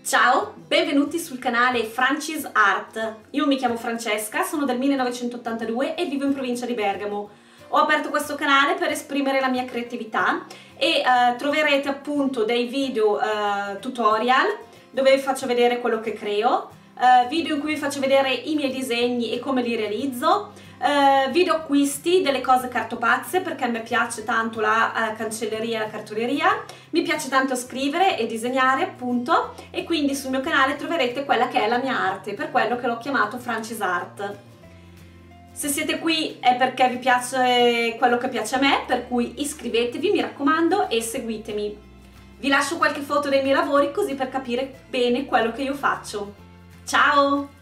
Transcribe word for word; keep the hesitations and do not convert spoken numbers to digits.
Ciao, benvenuti sul canale Francis Art. Io mi chiamo Francesca, sono del millenovecentottantadue e vivo in provincia di Bergamo. Ho aperto questo canale per esprimere la mia creatività e uh, troverete appunto dei video uh, tutorial dove vi faccio vedere quello che creo, uh, video in cui vi faccio vedere i miei disegni e come li realizzo, uh, video acquisti delle cose cartopazze perché a me piace tanto la uh, cancelleria e la cartoleria, mi piace tanto scrivere e disegnare appunto, e quindi sul mio canale troverete quella che è la mia arte, per quello che l'ho chiamato Francis Art. Se siete qui è perché vi piace quello che piace a me, per cui iscrivetevi, mi raccomando, e seguitemi. Vi lascio qualche foto dei miei lavori così per capire bene quello che io faccio. Ciao!